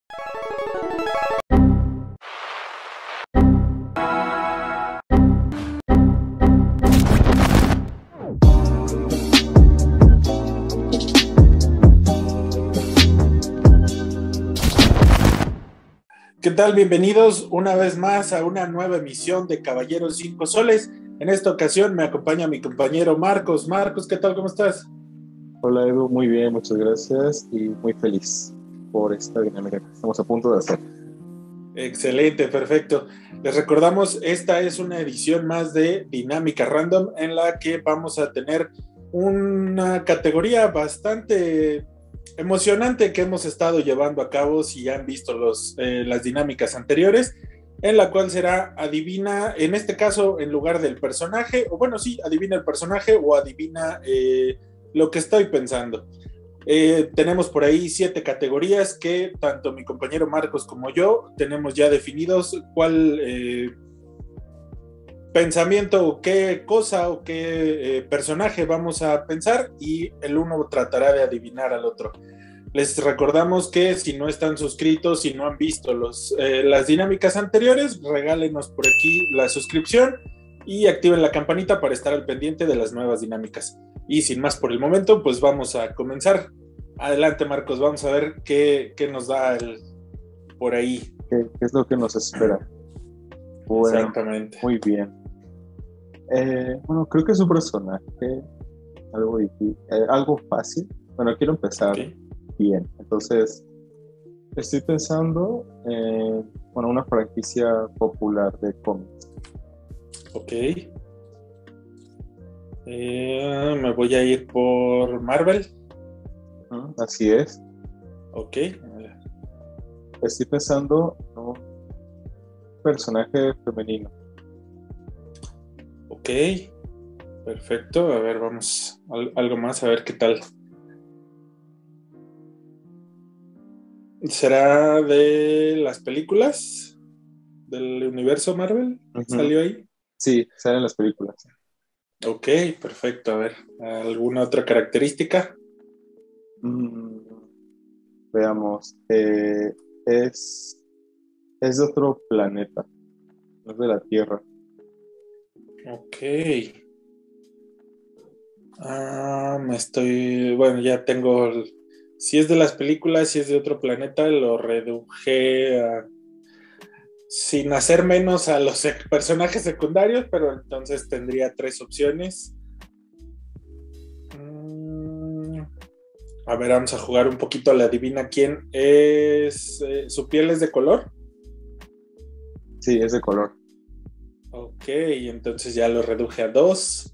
¿Qué tal? Bienvenidos una vez más a una nueva emisión de Caballeros 5 Soles. En esta ocasión me acompaña mi compañero Marcos. Marcos, ¿qué tal? ¿Cómo estás? Hola Edu, muy bien, muchas gracias y muy feliz por esta dinámica que estamos a punto de hacer. Excelente, perfecto. Les recordamos, esta es una edición más de Dinámica Random en la que vamos a tener una categoría bastante emocionante que hemos estado llevando a cabo, si ya han visto las dinámicas anteriores, en la cual será adivina, en este caso en lugar del personaje, o bueno, sí, adivina el personaje o adivina lo que estoy pensando. Tenemos por ahí 7 categorías que tanto mi compañero Marcos como yo tenemos ya definidos cuál pensamiento o qué cosa o qué personaje vamos a pensar, y el uno tratará de adivinar al otro. Les recordamos que si no están suscritos, si no han visto las dinámicas anteriores, regálenos por aquí la suscripción y activen la campanita para estar al pendiente de las nuevas dinámicas. Y sin más por el momento, pues vamos a comenzar. Adelante, Marcos, vamos a ver qué nos da por ahí. ¿Qué es lo que nos espera? Bueno, exactamente. Muy bien. Bueno, creo que es un personaje algo difícil, algo fácil. Bueno, quiero empezar bien. Entonces, estoy pensando en una franquicia popular de cómics. Ok. Me voy a ir por Marvel. Así es. Ok. Estoy pensando en un personaje femenino. Ok. Perfecto. A ver, vamos algo más, a ver qué tal. ¿Será de las películas del universo Marvel? ¿Salió ahí? Sí, salen las películas. Ok, perfecto. A ver, ¿alguna otra característica? Veamos. Es de otro planeta. No es de la Tierra. Ok. Bueno, ya tengo. Si es de las películas, si es de otro planeta, lo reduje sin hacer menos a los personajes secundarios, pero entonces tendría 3 opciones. A ver, vamos a jugar un poquito a la adivina quién es. ¿Su piel es de color? Sí, es de color. Ok, entonces ya lo reduje a 2.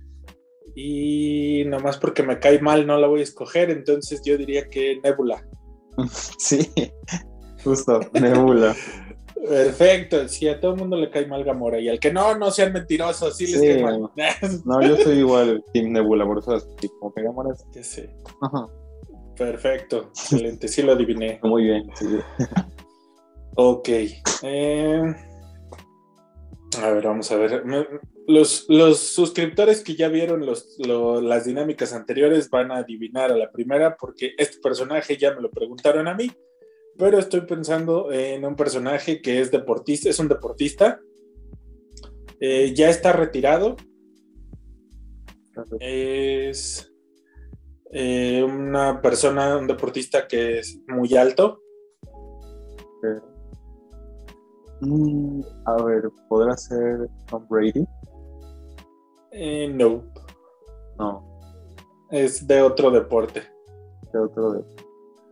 Y nomás porque me cae mal no la voy a escoger, entonces yo diría que Nebula. Sí, justo, Nebula. Perfecto, si a todo el mundo le cae mal Gamora, y al que no sean mentirosos, sí les cae mal. No, yo soy igual Team Nebula, por eso como que Gamora es... Que sí. Ajá. Perfecto, excelente, sí lo adiviné. Muy bien, sí. Ok. A ver, vamos a ver. Los suscriptores que ya vieron las dinámicas anteriores van a adivinar a la primera, porque este personaje ya me lo preguntaron a mí, pero estoy pensando en un personaje que es deportista, es un deportista, ya está retirado, es un deportista que es muy alto. A ver, ¿podrá ser Tom Brady? No. No. Es de otro deporte. De otro deporte.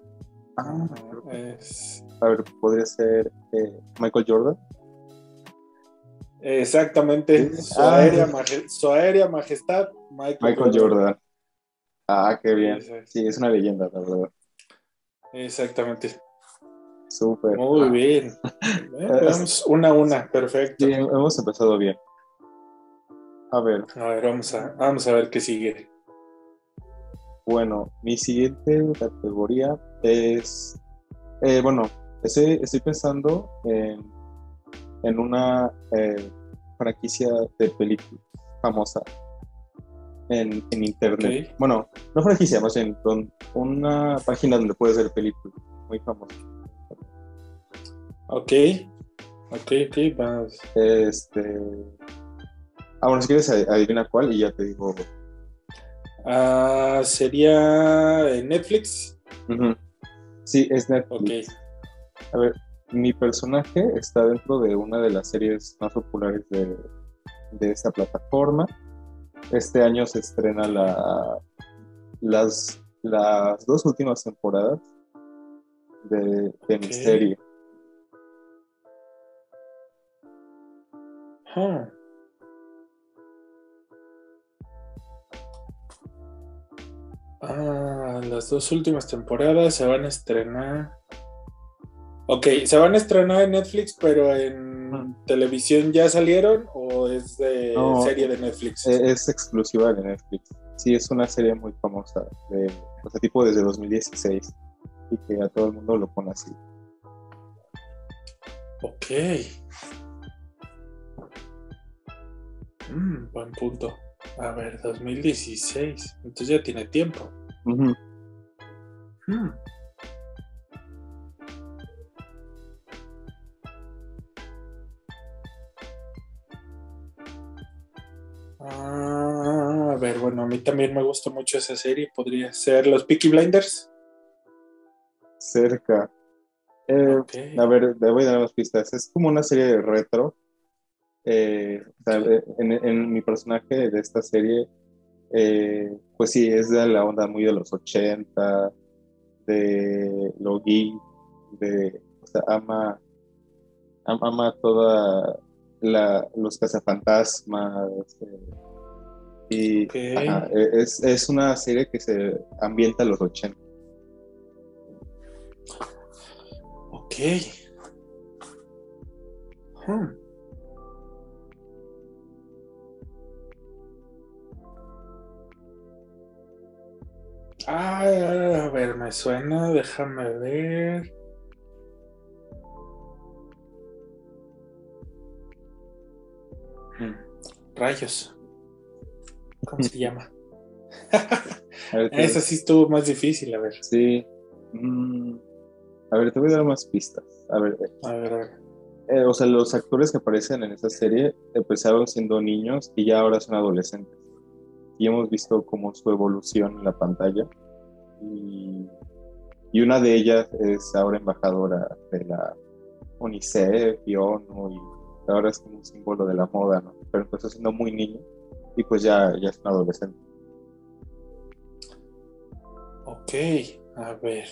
A ver, ¿podría ser Michael Jordan? Exactamente. ¿Sí? Su aérea majestad, Michael Jordan. Qué bien. Sí, es una leyenda, la verdad. Exactamente. Súper. Muy bien. Vamos 1-1, perfecto. Sí, hemos empezado bien. A ver, vamos a ver qué sigue. Bueno, mi siguiente categoría es, estoy pensando en una franquicia de películas famosa en internet. Okay. Bueno, no franquicia, más bien una página donde puedes ver películas muy famosa. Ok, ok, vas. Bueno, si quieres adivina cuál y ya te digo. Sería en Netflix. Uh-huh. Sí, es Ok. Netflix. A ver, mi personaje está dentro de una de las series más populares de esta plataforma. Este año se estrena las dos últimas temporadas de mi serie. Huh. Las dos últimas temporadas se van a estrenar. Ok, ¿se van a estrenar en Netflix, pero en televisión ya salieron o es de serie de Netflix? Es exclusiva de Netflix. Sí, es una serie muy famosa, tipo desde 2016, y que a todo el mundo lo pone así. Ok. Buen punto. A ver, 2016. Entonces ya tiene tiempo. Uh-huh. A ver, bueno, a mí también me gusta mucho esa serie. Podría ser los Peaky Blinders. Cerca. Okay. A ver, te voy a dar unas pistas. Es como una serie de retro. En mi personaje de esta serie, pues sí, es de la onda muy de los 80, de lo geek, o sea, ama toda los cazafantasmas. Y Okay. ajá, es una serie que se ambienta a los 80. Ok. A ver, me suena, déjame ver. Rayos. ¿Cómo se llama? Esa sí estuvo más difícil, a ver. Sí. A ver, te voy a dar más pistas. A ver. O sea, los actores que aparecen en esa serie empezaron siendo niños y ya ahora son adolescentes. Y hemos visto como su evolución en la pantalla. Y una de ellas es ahora embajadora de la UNICEF y ONU, y ahora es como un símbolo de la moda, ¿no? Pero empezó siendo muy niño y pues ya es un adolescente. Ok, a ver.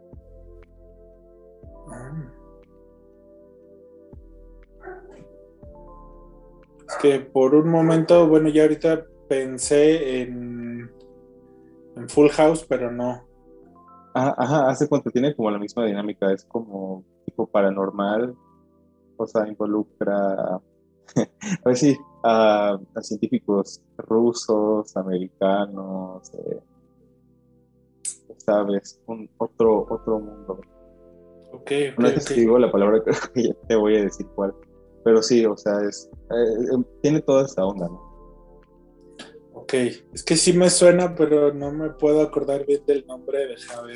Es que por un momento, bueno, ya ahorita pensé en Full House, pero no. Ajá, hace cuánto tiene como la misma dinámica, es como tipo paranormal, o sea, involucra, a ver si, a científicos rusos, americanos, sabes, otro mundo. Okay. Una vez que digo la palabra, creo que ya te voy a decir cuál. Pero sí, o sea, tiene toda esta onda, ¿no? Ok, es que sí me suena, pero no me puedo acordar bien del nombre. Deja ver.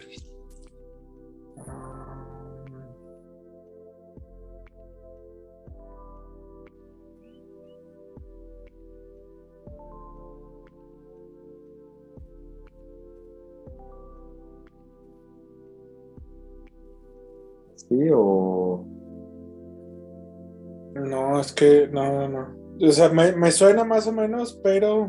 Sí, o... No, es que no. O sea, me suena más o menos, pero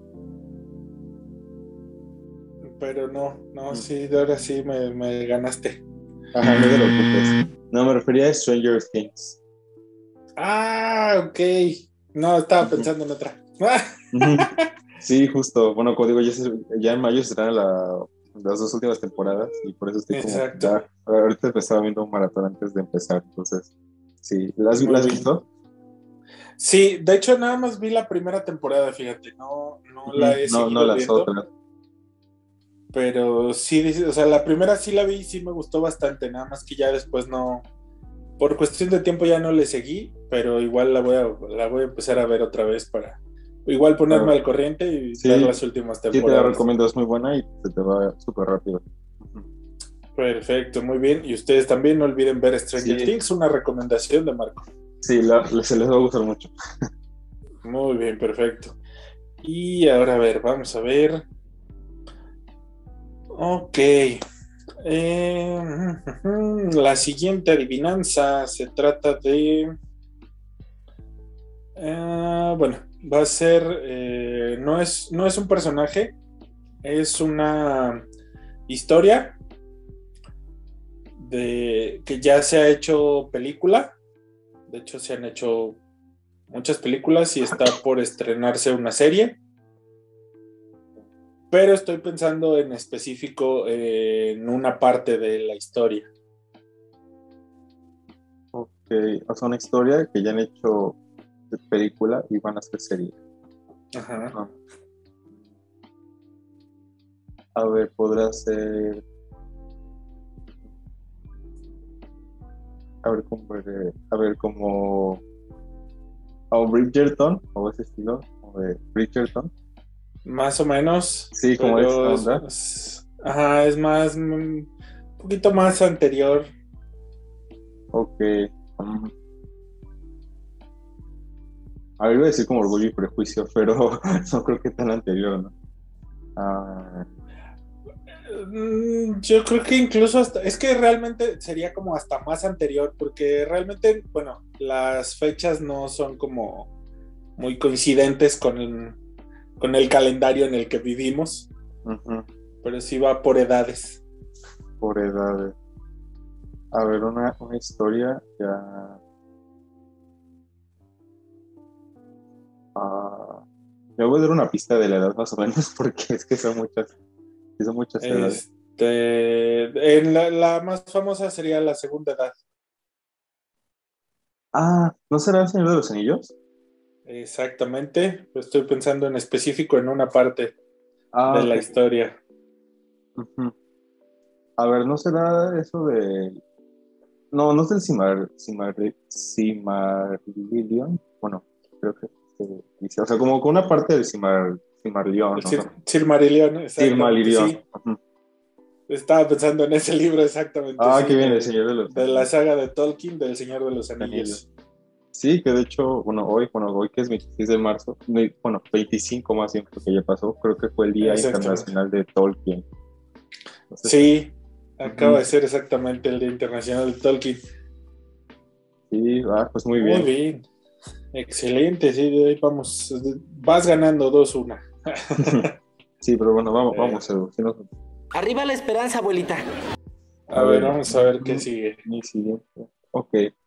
no, sí, ahora sí me ganaste. Ajá, no te preocupes. No, me refería a Stranger Things. Ok. No, estaba pensando en otra. Sí, justo. Bueno, como digo, ya en mayo se estrenan las dos últimas temporadas y por eso estoy como... Exacto. Ya, ahorita me estaba viendo un maratón antes de empezar, entonces... Sí, ¿las has visto? Sí, de hecho nada más vi la primera temporada, fíjate, no la he No, seguido las viendo. otras. Pero sí, o sea, la primera sí la vi y sí me gustó bastante, nada más que ya después no, por cuestión de tiempo ya no le seguí, pero igual la voy a empezar a ver otra vez para igual ponerme al corriente y ver Sí, las últimas sí te la temporadas. recomiendo, es muy buena y se te va súper rápido. Perfecto, muy bien. Y ustedes también no olviden ver Stranger Sí. Things, una recomendación de Marco. Sí, se les va a gustar mucho. Muy bien, perfecto. Y ahora a ver, vamos a ver. Ok. La siguiente adivinanza se trata de... bueno, va a ser... no es un personaje, es una historia de que ya se ha hecho película. De hecho, se han hecho muchas películas y está por estrenarse una serie. Pero estoy pensando en específico en una parte de la historia. Ok, o sea, una historia que ya han hecho de película y van a hacer serie. Ajá. Ajá. A ver, podrá ser. A ver, como. O Bridgerton, o ese estilo, como de Bridgerton. Más o menos, Sí, como esta pero onda. ajá, es más, un poquito más anterior. Ok. mm, A ver, iba a decir como Orgullo y Prejuicio, pero no creo que tan anterior, ¿no? Ah, Yo creo que incluso hasta, es que realmente sería como hasta más anterior, porque realmente, bueno, las fechas no son como muy coincidentes con el calendario en el que vivimos, ujú, pero sí va por edades. por edades. A ver, una historia ya. ah, Le voy a dar una pista de la edad más o menos, porque es que son muchas edades. En la más famosa sería la segunda edad. Ah, ¿no será el Señor de los Anillos? Exactamente, estoy pensando en específico en una parte Ah, de la ok. historia. Ujú. A ver, ¿no será eso de... No, no es el Silmarillion? Bueno, creo que dice, o sea, como con una parte del Silmarillion, El ¿o no? Silmarillion, exactamente, Silmarillion. sí. Ujú. Estaba pensando en ese libro, exactamente, Ah, qué sí, bien, el Señor de los de la Anillos. saga de Tolkien, del Señor de los Anillos. Anillos. Sí, que de hecho, hoy que es 26 de marzo, bueno, 25 más bien, porque ya pasó, creo que fue el Día Exactamente. Internacional de Tolkien. Entonces, Sí, acaba ujú, de ser exactamente el Día Internacional de Tolkien. sí, pues muy Muy bien. bien, excelente, sí, de ahí vamos, vas ganando 2-1. Sí, pero bueno, Eh, vamos, Edu. Si no- Arriba la esperanza, abuelita. a a ver, ver, vamos a ver qué sigue. mi siguiente. Ok,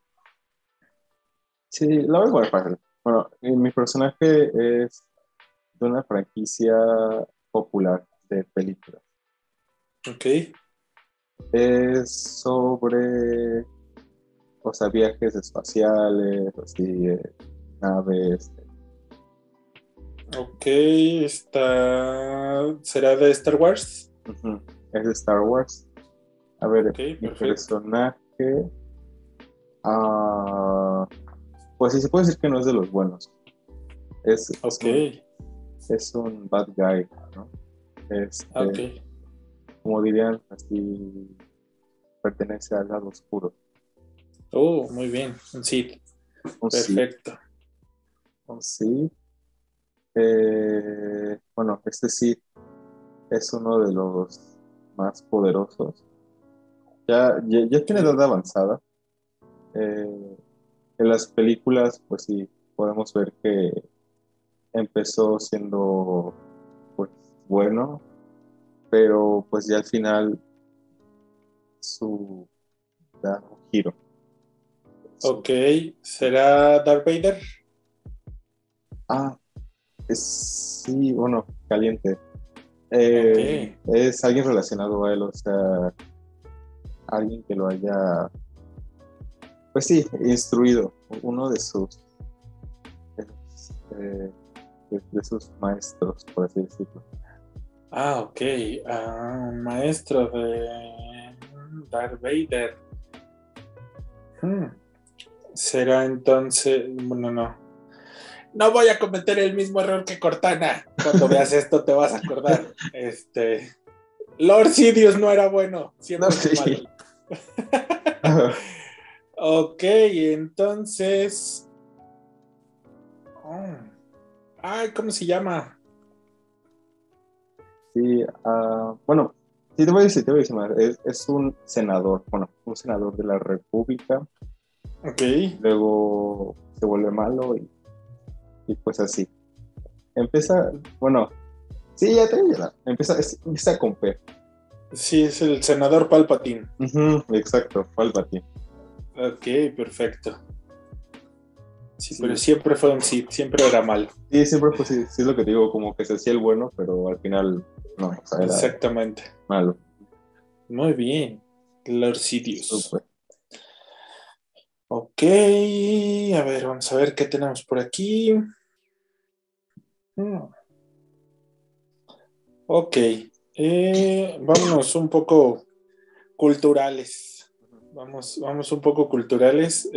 sí, la voy a poner fácil. Bueno, mi personaje es de una franquicia popular de películas. Ok, Es sobre, o sea, viajes espaciales, así, naves. ok, ¿será de Star Wars? Ujú. Es de Star Wars. A ver, Ok, mi perfecto. personaje, ah, pues sí se puede decir que no es de los buenos. Es, es Ok, un, es un bad guy, ¿no? ok. Este, como dirían, así pertenece al lado oscuro. Oh, muy bien, un Sith. Sí, Perfecto. sí. Bueno, este sí es uno de los más poderosos. Ya Ok, tiene edad avanzada. Eh, en las películas, pues sí, podemos ver que empezó siendo pues bueno, pero pues ya al final su da un giro. Su- ok, ¿será Darth Vader? ah, sí, bueno, caliente. Ok, Es alguien relacionado a él, o sea, alguien que lo haya, pues sí, instruido, uno eh, de sus maestros, por así decirlo. ok, un maestro de Darth Vader. Hmm, ¿Será entonces? Bueno, no. No voy a cometer el mismo error que Cortana. Cuando veas esto te vas a acordar. Lord Sidious no era bueno, siempre No, fue sí. malo. Ok, entonces... Oh. Ay, ¿cómo se llama? Sí, bueno, sí te voy a decir más. Es un senador, bueno, un senador de la República. Ok. Luego se vuelve malo y pues así. Empieza, bueno, sí, ya. Empieza con P. Sí, es el senador Palpatine. Ujú, exacto, Palpatine. Ok, perfecto. Sí, Sí, pero siempre fue un Sith, siempre era malo. sí, siempre pues sí es lo que te digo, como que se hacía el bueno, pero al final no, o sea, era Exactamente. malo. Muy bien. Lord Sidious. Súper. Ok, a ver, vamos a ver qué tenemos por aquí. Hmm, Ok, vámonos un poco culturales. Vamos un poco culturales.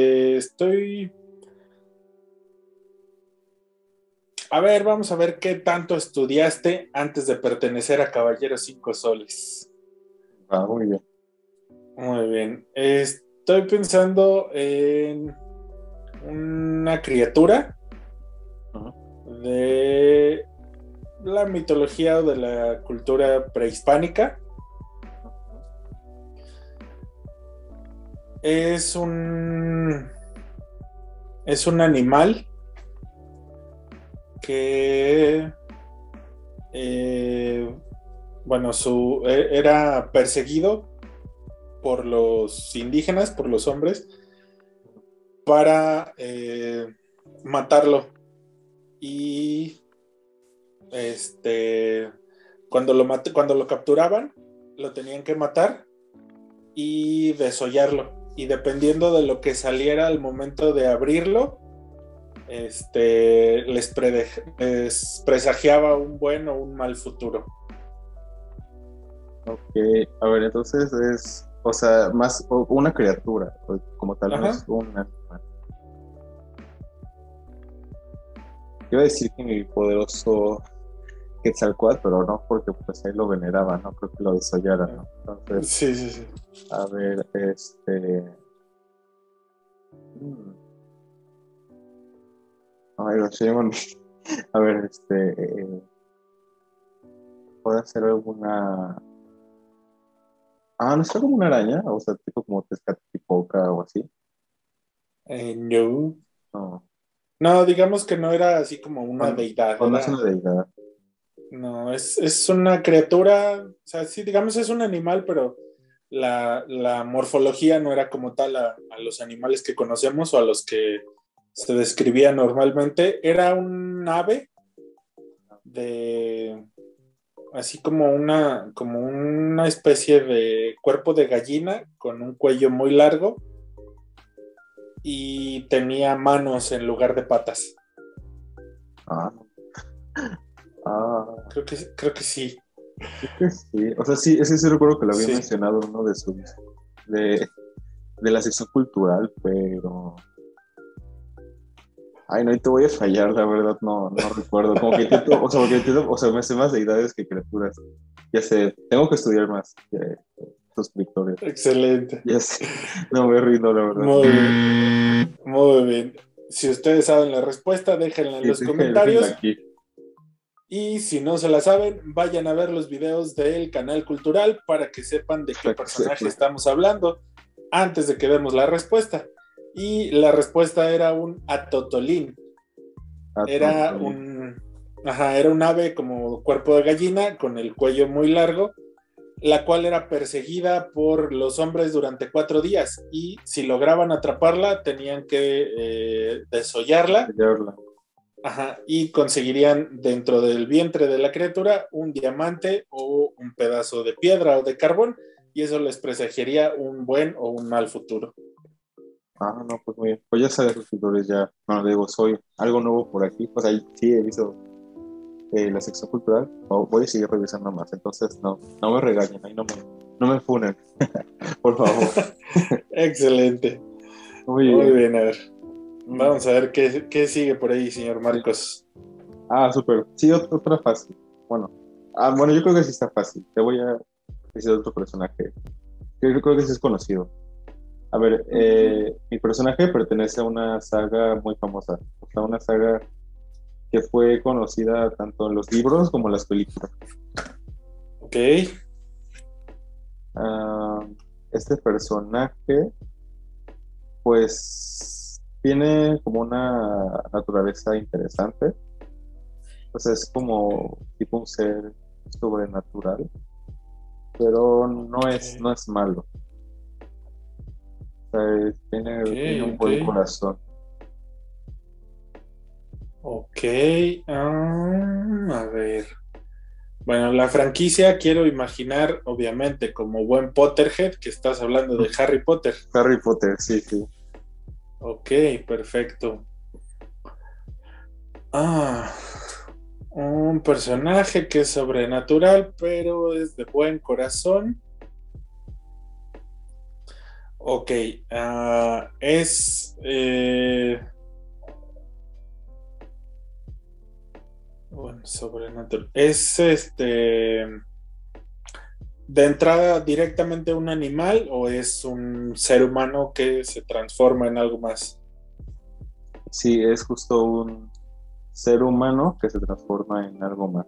A ver, vamos a ver qué tanto estudiaste antes de pertenecer a Caballeros Cinco Soles. Muy bien. Muy bien. Estoy pensando en una criatura Ajá. de la mitología o de la cultura prehispánica. Es un animal que bueno, era perseguido por los indígenas, por los hombres, para matarlo. Y cuando lo capturaban, lo tenían que matar y desollarlo. Y dependiendo de lo que saliera al momento de abrirlo, les presagiaba un buen o un mal futuro. Ok, a ver, entonces es, o sea, más una criatura, como tal, no es Ajá. un animal. Iba a decir que mi poderoso Quetzalcóatl, pero no, porque pues ahí lo veneraban, no creo que lo desollaran, ¿no? Entonces, Sí, sí, sí. a ver, mm, ay, lo sé, bueno, a ver, ¿puede hacer alguna... Ah, ¿no está como una araña? O sea, tipo como Tezcatlipoca o así. No. No, No, digamos que no era así como o una no, deidad, o no es una deidad. no, es una criatura, o sea, sí, digamos es un animal, pero la morfología no era como tal a los animales que conocemos o a los que se describía normalmente. Era un ave de, así como una especie de cuerpo de gallina con un cuello muy largo y tenía manos en lugar de patas. Ah, ah, Creo que sí. creo que sí. O sea, sí, ese sí recuerdo que lo había Sí. mencionado en uno de, de la sección cultural, pero ay, no, y te voy a fallar, la verdad, no recuerdo. Como que intento, o sea, porque intento, o sea, me sé más deidades que criaturas. Ya sé, tengo que estudiar más suscriptores. Excelente. Ya sé, no me rindo, la verdad. Muy bien. Muy bien. Si ustedes saben la respuesta, déjenla en Sí, los déjenla comentarios. aquí. Y si no se la saben, vayan a ver los videos del canal cultural para que sepan de qué Para que personaje sepa. estamos hablando antes de que demos la respuesta. Y la respuesta era un atotolín. Ah, Era era un ave como cuerpo de gallina con el cuello muy largo, la cual era perseguida por los hombres durante 4 días y si lograban atraparla tenían que desollarla, sellarla. y conseguirían dentro del vientre de la criatura un diamante o un pedazo de piedra o de carbón y eso les presagiaría un buen o un mal futuro. Ah, no, pues muy bien. Pues ya sabes, suscriptores, ya, bueno, digo, soy algo nuevo por aquí. Pues ahí sí he visto la sección cultural. Voy a seguir revisando más. Entonces, no me regañen, ahí no me funen, por favor. Excelente. Muy Muy bien. bien, a ver. Mm. Vamos a ver qué sigue por ahí, señor Sí. Marcos. Ah, súper. Sí, otra fácil. Bueno, Bueno, yo creo que sí está fácil. Te voy a decir otro personaje. Yo creo que sí es conocido. A ver, mi personaje pertenece a una saga muy famosa. O sea, una saga que fue conocida tanto en los libros como en las películas. Ok. Ah, este personaje, pues, tiene como una naturaleza interesante. O sea, es como tipo un ser sobrenatural, pero no Ok. es malo. O sea, Ok. tiene un Ok. buen corazón. Ok. A ver. Bueno, la franquicia quiero imaginar, obviamente, como buen Potterhead, que estás hablando de Harry Potter. Harry Potter, sí, sí. Ok, perfecto. Ah, un personaje que es sobrenatural, pero es de buen corazón. Ok, es bueno, sobrenatural. Es de entrada directamente un animal o es un ser humano que se transforma en algo más. Sí, es justo un ser humano que se transforma en algo más.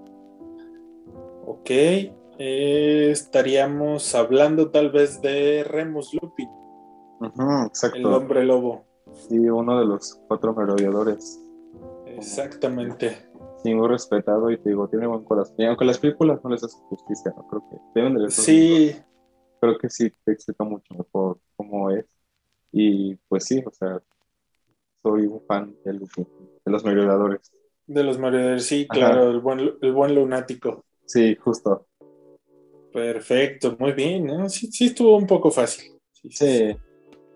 Ok, estaríamos hablando tal vez de Remus Lupin, Ujú, el exacto. hombre lobo. Sí, uno de los cuatro merodeadores. Como, Exactamente. sí, muy respetado y te digo, tiene buen corazón. Y aunque las películas no les hacen justicia, no creo que deben de leer los libros. Sí, Creo que sí te explica mucho mejor cómo es. Y pues sí, o sea, soy un fan de los merodeadores. de los Marioneros, sí, Ajá, claro, el buen lunático. sí, justo. Perfecto, muy bien, ¿no? Sí, sí estuvo un poco fácil. Sí, sí, sí. Sí,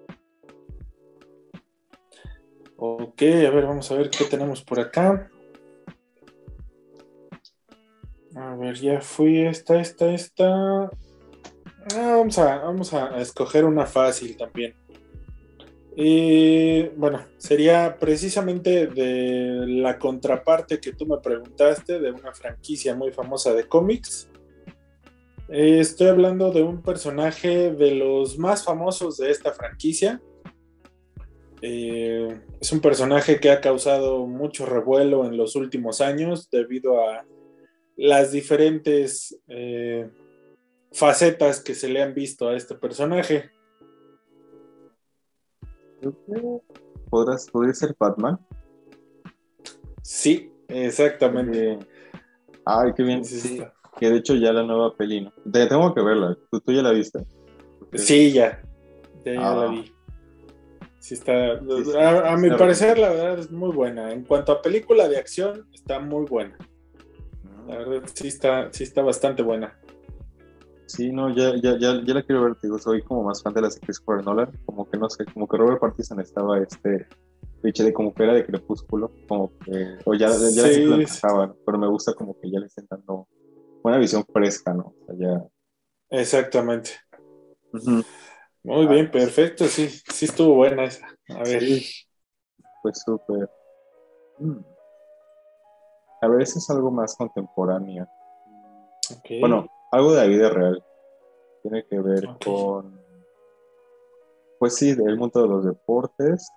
Ok, a ver, vamos a ver qué tenemos por acá. A ver, ya fui esta. Vamos a escoger una fácil también. Bueno, sería precisamente de la contraparte que tú me preguntaste, de una franquicia muy famosa de cómics. Estoy hablando de un personaje de los más famosos de esta franquicia. Es un personaje que ha causado mucho revuelo en los últimos años debido a las diferentes facetas que se le han visto a este personaje. creo que podría ser Batman. Sí, exactamente. Eh, Ay, qué Sí, bien, sí, sí. está. Que de hecho ya la nueva peli, ¿no? Tengo que verla. ¿Tú ya la viste? Porque, Sí, ya la ah, vi. Sí está, sí, sí, a sí mi la parecer, recomiendo. la verdad es muy buena. En cuanto a película de acción, está muy buena. La Mm. verdad, sí está bastante buena. Sí, no, ya la quiero ver, te digo, soy como más fan de las de Christopher Nolan, como que no sé, como que Robert Pattinson estaba cliché de como que era de Crepúsculo, como que, o ya la gente lo Sí, encajaba, ¿no? Pero me gusta como que ya le estén dando una visión fresca, ¿no? O sea, ya. exactamente. Ujú. Muy Ah, bien, pues, perfecto. Sí, sí estuvo buena esa. A ver. sí, pues súper. Mm. A ver, eso es algo más contemporáneo. Ok, Bueno, algo de la vida real. Tiene que ver ok, con, pues sí, el mundo de los deportes.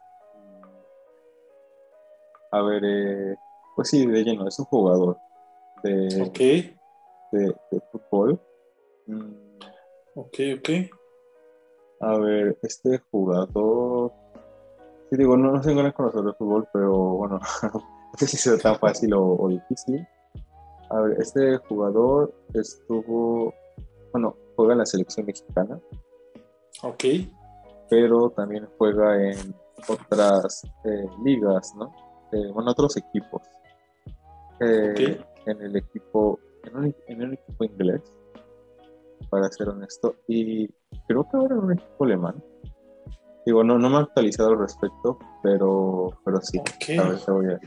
A ver, pues sí, de lleno, es un jugador de, ok, de fútbol. Mm, ok. A ver, este jugador, sí digo, no soy un gran conocedor de fútbol, pero bueno, no sé si será tan fácil o difícil. A ver, este jugador bueno, juega en la selección mexicana, Ok, pero también juega en otras ligas, ¿no? Bueno, otros equipos. ok. En el equipo, en un equipo inglés, para ser honesto, y creo que ahora en un equipo alemán. Digo, no me he actualizado al respecto, pero sí. Ok. A ver, te voy a.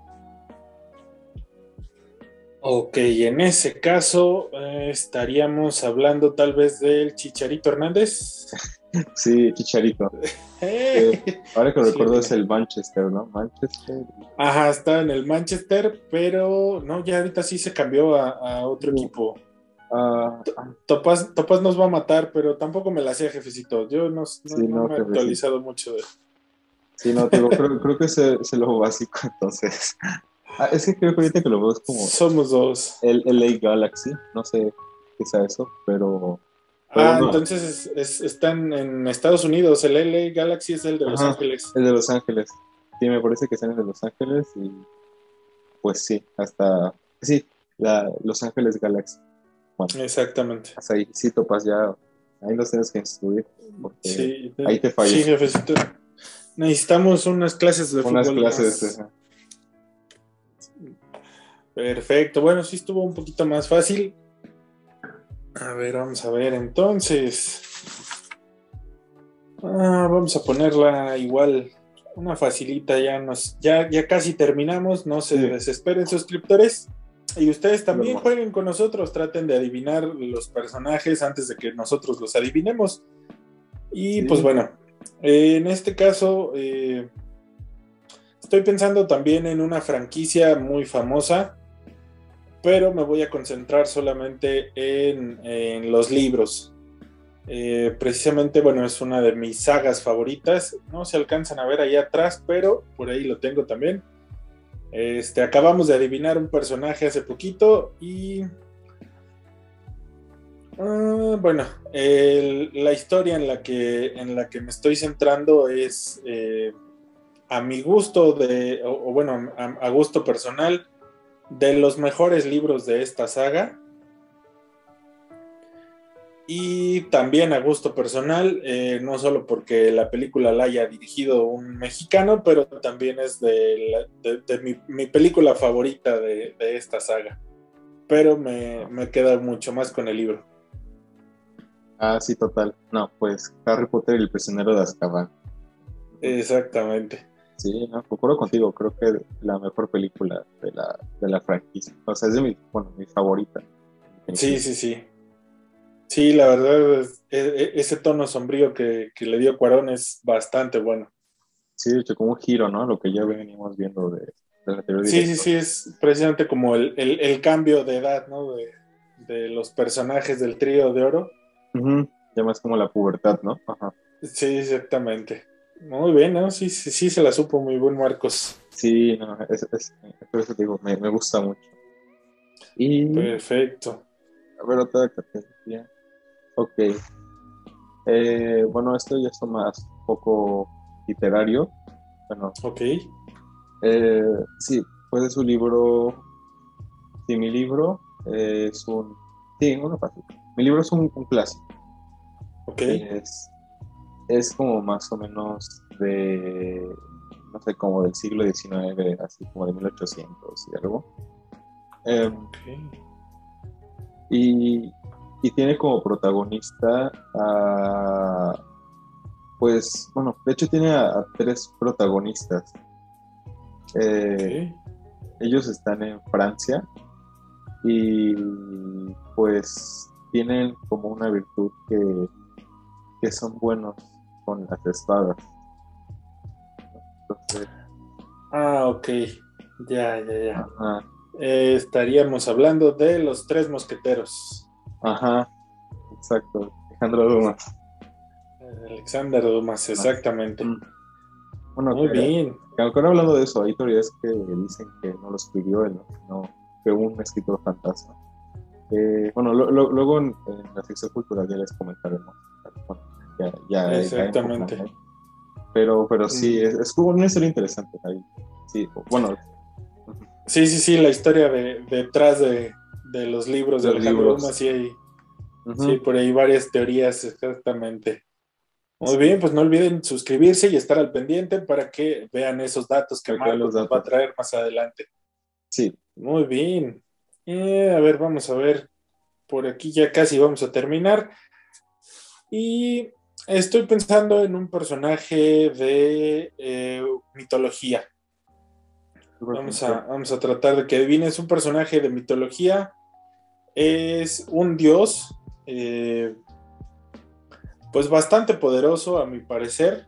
Ok, en ese caso estaríamos hablando tal vez del Chicharito Hernández. Sí, Chicharito. Ahora que recuerdo es el Manchester, ¿no? Manchester. Ajá, está en el Manchester, pero no, ya ahorita sí se cambió a otro equipo. Topaz nos va a matar, pero tampoco me la hacía, jefecito. Yo no me he actualizado mucho de... Sí, no, te digo, creo que es lo básico, entonces. Es que creo que ahorita que lo veo es como... Somos dos. El LA Galaxy, no sé qué sea eso, pero bueno, entonces están en Estados Unidos. El LA Galaxy es el de Los Ángeles. El de Los Ángeles. Sí, me parece que están en el de Los Ángeles y pues sí, Los Ángeles Galaxy. Bueno, exactamente. hasta ahí, sí, Topaz, ya ahí los tienes que instruir porque sí, ahí te fallas. Sí, jefecito. Necesitamos unas clases de fútbol. Unas clases. Perfecto. Bueno, sí estuvo un poquito más fácil. A ver, vamos a ver entonces. Vamos a ponerla igual, una facilita, ya casi terminamos, no se desesperen, suscriptores. Y ustedes también jueguen con nosotros, traten de adivinar los personajes antes de que nosotros los adivinemos. Y pues bueno, en este caso estoy pensando también en una franquicia muy famosa, pero me voy a concentrar solamente en los libros. Precisamente, bueno, es una de mis sagas favoritas. No se alcanzan a ver ahí atrás, pero por ahí lo tengo también. Acabamos de adivinar un personaje hace poquito y bueno, la historia en la que me estoy centrando es a mi gusto a gusto personal, de los mejores libros de esta saga. Y también a gusto personal, no solo porque la película la haya dirigido un mexicano, pero también es de mi película favorita de esta saga. Pero me queda mucho más con el libro. Sí, total. No, pues Harry Potter y el prisionero de Azkaban. Exactamente. Sí, no, concuerdo contigo. Creo que la mejor película de la franquicia. O sea, es de mi favorita. Sí. Sí, la verdad, ese tono sombrío que le dio Cuarón es bastante bueno. Sí, de hecho, como un giro, ¿no? Lo que ya veníamos viendo de la anterior director. Sí, es precisamente como el cambio de edad, ¿no? De los personajes del trío de oro. Ya más como la pubertad, ¿no? Ajá. Sí, exactamente. Muy bien, ¿no? Sí, se la supo muy buen Marcos. Sí, no, por eso digo, me gusta mucho. Perfecto. A ver, otra categoría. Ok. Bueno, esto ya es más poco literario. Bueno. Ok. Sí, pues es un libro. Sí, mi libro es un. Sí, uno fácil. Mi libro es un clásico. Ok. Es como más o menos no sé, como del siglo XIX, así como de 1800 y algo. Okay. Y tiene como protagonista pues, bueno, de hecho tiene a 3 protagonistas. Okay. Ellos están en Francia y pues tienen como una virtud que son buenos con las espadas. Entonces, ok. Ya. Estaríamos hablando de los 3 mosqueteros. Ajá, exacto. Alexander Dumas, exactamente. Bueno, muy bien. Aunque no hablando de eso, hay teorías que dicen que no lo escribió él, ¿no? Que un escritor fantasma. Bueno, luego en la sección cultural ya les comentaremos. Bueno, ya exactamente. Pero sí, es como una historia interesante ahí. Sí, bueno. Sí, la historia detrás de los libros de Alejandro Dumas, sí hay, sí, por ahí varias teorías, exactamente. Muy bien, pues no olviden suscribirse y estar al pendiente para que vean esos datos que Marcos nos va a traer más adelante. Sí. Muy bien. A ver, vamos a ver. Por aquí ya casi vamos a terminar. Y estoy pensando en un personaje de mitología. Vamos a tratar de que adivines un personaje de mitología. Es un dios pues bastante poderoso a mi parecer,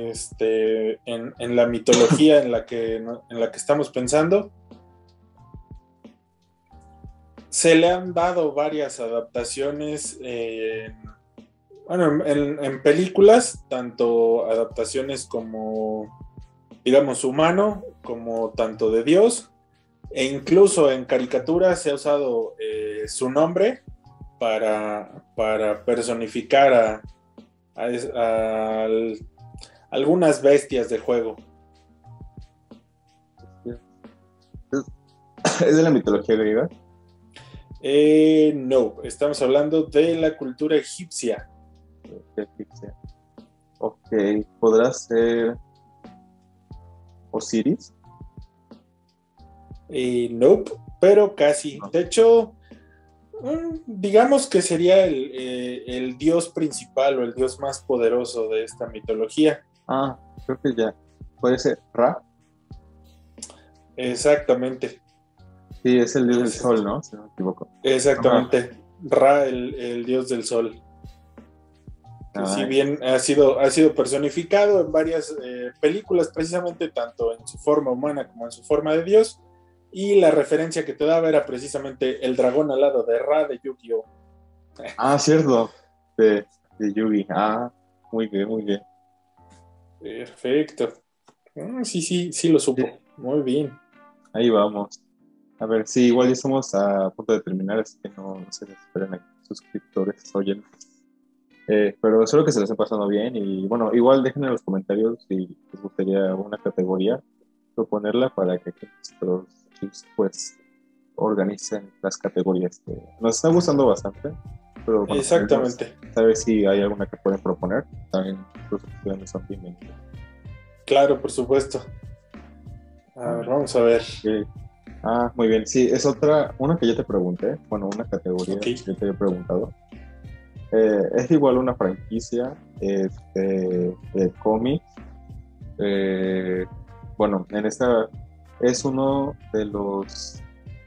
en la mitología en la que estamos pensando. Se le han dado varias adaptaciones, en películas, tanto adaptaciones como, digamos, humano, como tanto de Dios, e incluso en caricaturas se ha usado su nombre para personificar a algunas bestias de juego. ¿Es de la mitología griega? No, estamos hablando de la cultura egipcia. Egipcia. Ok, ¿podrá ser Osiris? Nope, pero casi. No. De hecho, digamos que sería el dios principal o el dios más poderoso de esta mitología. Ah, creo que ya. ¿Puede ser Ra? Exactamente. Sí, es el dios del sol, ¿no? Si no me equivoco. Exactamente. Ra, el dios del sol. Que si bien ha sido personificado en varias películas, precisamente tanto en su forma humana como en su forma de dios, y la referencia que te daba era precisamente el dragón alado de Ra de Yu-Gi-Oh! Ah, cierto. De Yugi. Ah, muy bien, muy bien. Perfecto. Sí lo supo. Sí, Muy bien. ahí vamos. A ver, sí, igual ya estamos a punto de terminar, así que no se desesperen aquí, suscriptores, oyentes. Pero espero que se les esté pasando bien y bueno, igual dejen en los comentarios si les gustaría una categoría, proponerla para que aquí nuestros chicos pues organicen las categorías que nos están gustando bastante, pero bueno, Exactamente. saber si hay alguna que pueden proponer, también sus opciones son bienvenidas. Claro, por supuesto. A ver, vamos a ver. Okay. Ah, muy bien, sí, es una que ya te pregunté, bueno, una categoría que te he preguntado. Es igual una franquicia de cómics. Bueno, en esta es uno de los,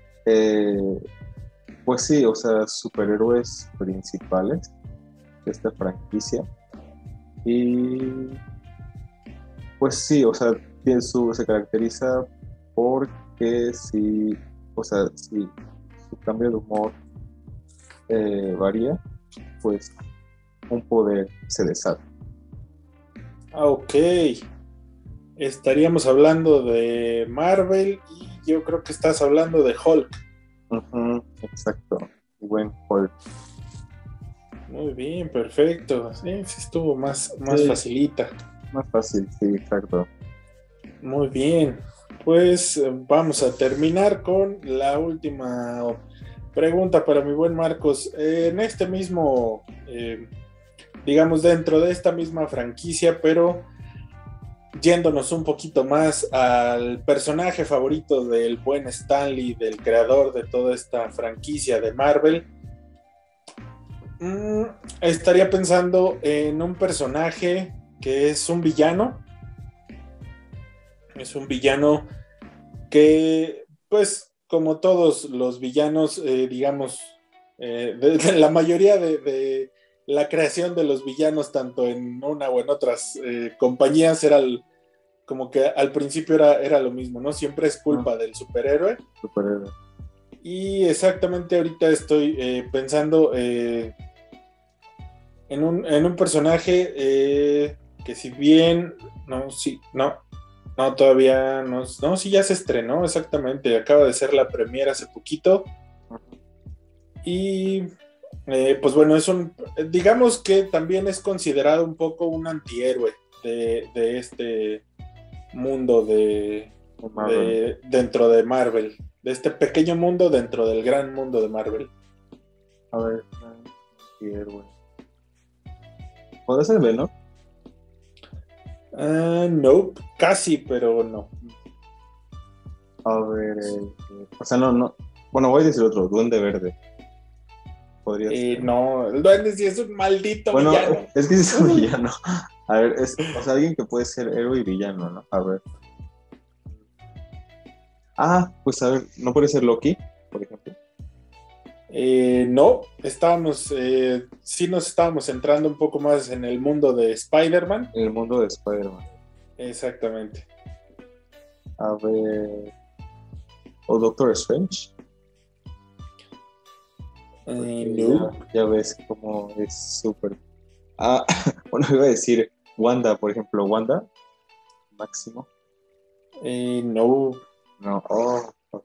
pues sí, o sea, superhéroes principales de esta franquicia. Y pues sí, o sea, se caracteriza porque sí, o sea, sí, su cambio de humor varía, pues un poder se desata. Ok. Estaríamos hablando de Marvel y yo creo que estás hablando de Hulk. Uh-huh, exacto. Buen Hulk. Muy bien, perfecto. Sí estuvo más Sí, facilita. más fácil, sí, exacto. Muy bien. Pues vamos a terminar con la última pregunta para mi buen Marcos. En este mismo, digamos, dentro de esta misma franquicia, pero yéndonos un poquito más al personaje favorito del buen Stan Lee, del creador de toda esta franquicia de Marvel, estaría pensando en un personaje que es un villano. Es un villano que, pues, como todos los villanos, digamos, de la mayoría de la creación de los villanos, tanto en una o en otras compañías, como que al principio era lo mismo, ¿no? Siempre es culpa del superhéroe. Y exactamente ahorita estoy pensando en un personaje que si bien, no, todavía no, sí ya se estrenó, exactamente, acaba de ser la premiere hace poquito. Y pues bueno, digamos que también es considerado un poco un antihéroe de este mundo dentro de Marvel, de este pequeño mundo dentro del gran mundo de Marvel. A ver, antihéroe. ¿Podría ser Venom? No, casi, pero no. A ver, o sea, no. Bueno, voy a decir otro, Duende Verde. Podría ser. No, el Duende sí es un maldito bueno, villano. Es que es un villano. A ver, o sea, alguien que puede ser héroe y villano, ¿no? A ver. Pues a ver, ¿no puede ser Loki, por ejemplo? No, sí nos estábamos centrando un poco más en el mundo de Spider-Man. En el mundo de Spider-Man. Exactamente. A ver. ¿O Doctor Strange? No. Ya ves cómo es súper. Bueno, iba a decir Wanda, por ejemplo. Wanda, Máximo. No. No, ok.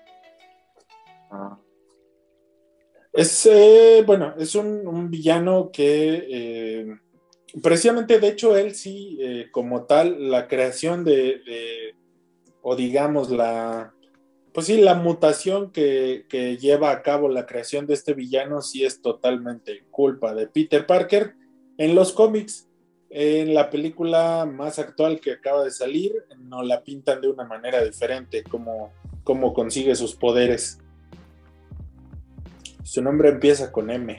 Es un villano que precisamente, de hecho, él sí, como tal, la creación o digamos, pues sí, la mutación que lleva a cabo la creación de este villano sí es totalmente culpa de Peter Parker en los cómics. En la película más actual que acaba de salir, nos la pintan de una manera diferente, como consigue sus poderes. Su nombre empieza con M.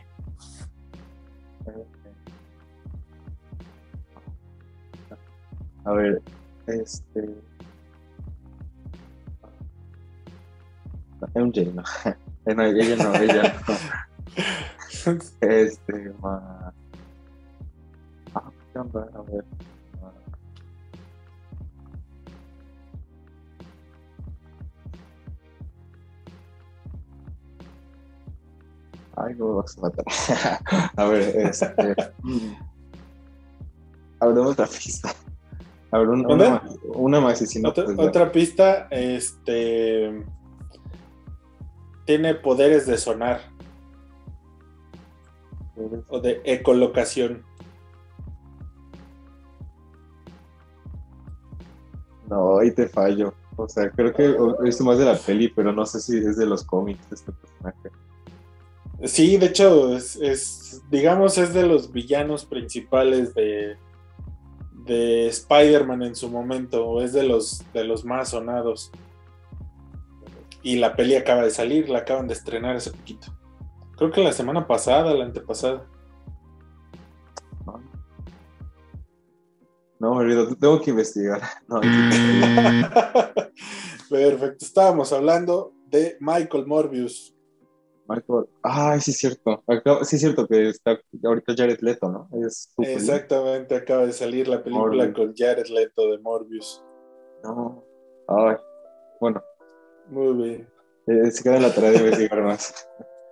A ver, MJ, no. No, ella no. A ver. Ay, no me vas a matar. A ver, habrá otra pista. Habrá una más y si no, otra pista, tiene poderes de sonar o de ecolocación. No, ahí te fallo. O sea, creo que he visto más de la peli, pero no sé si es de los cómics este personaje. Sí, de hecho, digamos, es de los villanos principales de Spider-Man en su momento, o es de los más sonados. Y la peli acaba de salir, la acaban de estrenar hace poquito. Creo que la semana pasada, la antepasada. No, me olvido, tengo que investigar. No, Perfecto, estábamos hablando de Michael Morbius. Sí es cierto. Sí es cierto que está ahorita Jared Leto, ¿no? Exactamente, acaba de salir la película con Jared Leto de Morbius. No. Bueno. Muy bien. Se queda en la tarea de investigar más.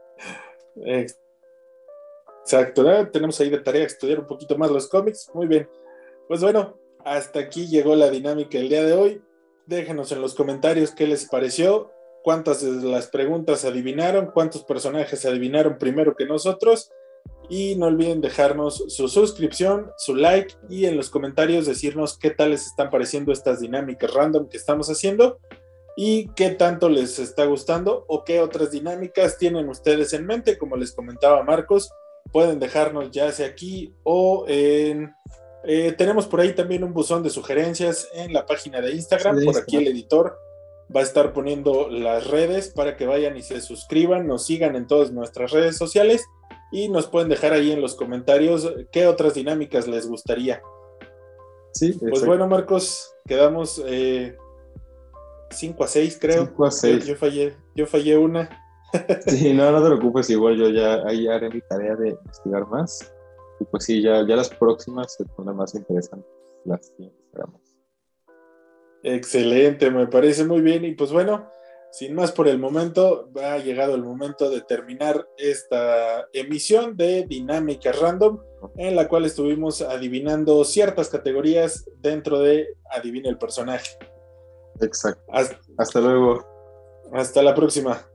Exacto, ¿no? Tenemos ahí de tarea estudiar un poquito más los cómics. Muy bien. Pues bueno, hasta aquí llegó la dinámica el día de hoy. Déjenos en los comentarios qué les pareció, cuántas de las preguntas adivinaron, cuántos personajes adivinaron primero que nosotros, y no olviden dejarnos su suscripción, su like, y en los comentarios decirnos qué tal les están pareciendo estas dinámicas random que estamos haciendo y qué tanto les está gustando o qué otras dinámicas tienen ustedes en mente. Como les comentaba Marcos, pueden dejarnos ya sea aquí o en... tenemos por ahí también un buzón de sugerencias en la página de Instagram. Por aquí el editor va a estar poniendo las redes para que vayan y se suscriban, nos sigan en todas nuestras redes sociales y nos pueden dejar ahí en los comentarios qué otras dinámicas les gustaría. Sí, pues exacto. Bueno, Marcos, quedamos 5-6, creo. 5-6. Yo fallé una. Sí, no te preocupes, igual yo ya ahí haré mi tarea de investigar más. Y pues sí, ya las próximas se ponen más interesantes las que esperamos. Excelente, me parece muy bien. Y pues bueno, sin más por el momento, ha llegado el momento de terminar esta emisión de Dinámica Random, en la cual estuvimos adivinando ciertas categorías dentro de Adivina el personaje. Exacto. Hasta luego. Hasta la próxima.